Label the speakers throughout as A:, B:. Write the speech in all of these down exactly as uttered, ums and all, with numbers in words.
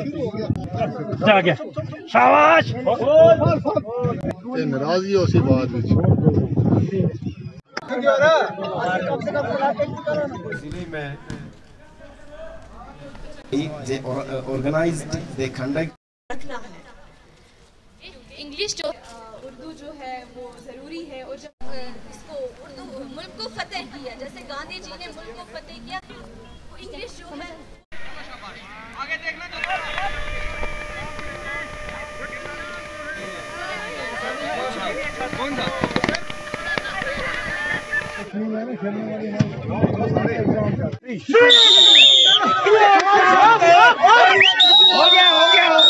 A: गया शाबाश
B: नाराजगी उसी बात
C: जिले में they organized they conduct
D: रखना है। इंग्लिश जो उर्दू जो है वो ज़रूरी है और जब इसको उर्दू मुल्क को फतेह किया, जैसे गांधी जी ने मुल्क को फतेह किया, वो इंग्लिश जो है आगे देखना कौन था हो गया हो गया हो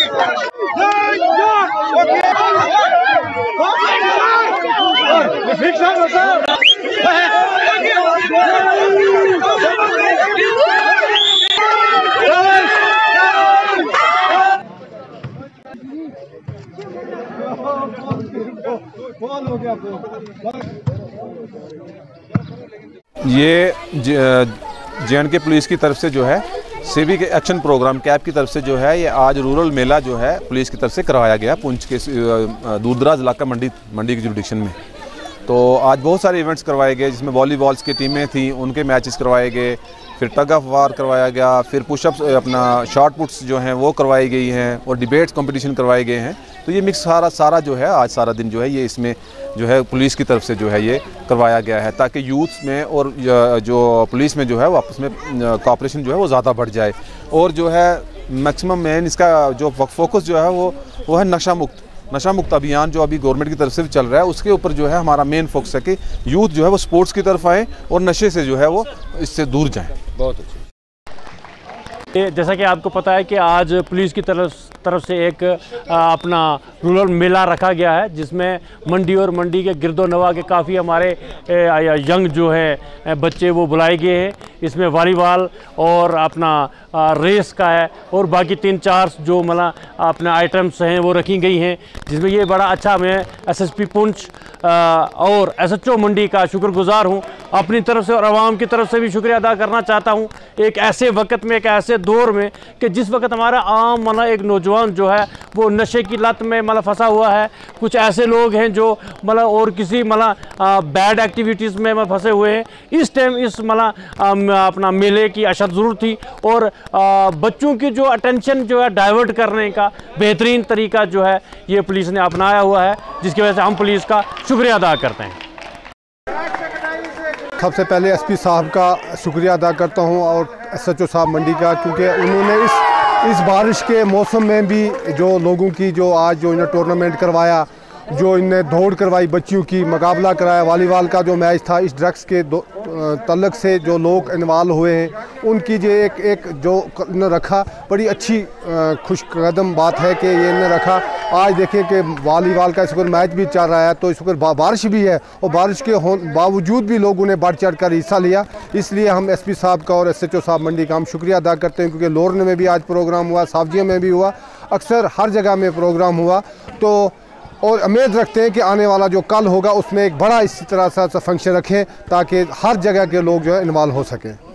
E: ये जे एंड के पुलिस की तरफ से जो है सिविक एक्शन प्रोग्राम कैप की तरफ से जो है ये आज रूरल मेला जो है पुलिस की तरफ से करवाया गया पुंछ के दूरदराज इलाका मंडी मंडी के जुडिक्शन में। तो आज बहुत सारे इवेंट्स करवाए गए जिसमें वॉलीबॉल्स की टीमें थी, उनके मैचेस करवाए गए, फिर टग ऑफ वार करवाया गया, फिर पुशअप्स अपना शॉर्ट पुट्स जो हैं वो करवाई गई हैं और डिबेट्स कंपटीशन करवाए गए हैं। तो ये मिक्स सारा सारा जो है आज सारा दिन जो है ये इसमें जो है पुलिस की तरफ से जो है ये करवाया गया है ताकि यूथ में और जो पुलिस में जो है वो आपस में कोऑपरेशन जो है वो ज़्यादा बढ़ जाए। और जो है मैक्सिमम मेन इसका जो फोकस जो है वो वो है नशा मुक्त नशा मुक्त अभियान जो अभी गवर्नमेंट की तरफ से भी चल रहा है, उसके ऊपर जो है हमारा मेन फोकस है कि यूथ जो है वो स्पोर्ट्स की तरफ आए और नशे से जो है वो इससे दूर जाएं। बहुत अच्छा।
A: जैसा कि आपको पता है कि आज पुलिस की तरफ तरफ से एक अपना रूरल मेला रखा गया है जिसमें मंडी और मंडी के गिरदो नवा के काफ़ी हमारे यंग जो है बच्चे वो बुलाए गए हैं। इसमें वॉलीबॉल और अपना रेस का है और बाकी तीन चार जो मतलब अपने आइटम्स हैं वो रखी गई हैं, जिसमें ये बड़ा अच्छा मैं एसएसपी पुंछ और एसएचओ मंडी का शुक्रगुजार हूँ। अपनी तरफ से और आवाम की तरफ से भी शुक्रिया अदा करना चाहता हूँ एक ऐसे वक्त में, एक ऐसे दौर में कि जिस वक्त हमारा आम मतलब एक नौजवान जो है वो नशे की लत में मतलब फंसा हुआ है। कुछ ऐसे लोग हैं जो मतलब और किसी मतलब बैड एक्टिविटीज़ में मतलब फंसे हुए हैं। इस टाइम इस मतलब अपना मेले की अशद ज़रूरत थी और आ, बच्चों की जो अटेंशन जो है डाइवर्ट करने का बेहतरीन तरीका जो है ये पुलिस ने अपनाया हुआ है, जिसकी वजह से हम पुलिस का शुक्रिया अदा करते हैं।
B: सबसे पहले एसपी साहब का शुक्रिया अदा करता हूं और एसएचओ साहब मंडी का, क्योंकि उन्होंने इस इस बारिश के मौसम में भी जो लोगों की जो आज जो इन्हें टूर्नामेंट करवाया, जो इन्हें दौड़ करवाई, बच्चियों की मुकाबला कराया, वॉलीबॉल का जो मैच था, इस ड्रग्स के तल्लक से जो लोग इन्वॉल्व हुए हैं उनकी जो एक एक जो इन्हें रखा, बड़ी अच्छी खुश कदम बात है कि ये इन्हें रखा। आज देखें कि वॉलीबॉल का इस वक्त मैच भी चल रहा है, तो इस वक्त बारिश भी है और बारिश के बावजूद भी लोगों ने बढ़ चढ़ कर हिस्सा लिया। इसलिए हम एसपी साहब का और एसएचओ साहब मंडी का हम शुक्रिया अदा करते हैं, क्योंकि लोरन में भी आज प्रोग्राम हुआ, सावजिया में भी हुआ, अक्सर हर जगह में प्रोग्राम हुआ। तो और उम्मीद रखते हैं कि आने वाला जो कल होगा उसमें एक बड़ा इसी तरह सा फंक्शन रखें ताकि हर जगह के लोग जो है इन्वॉल्व हो सकें।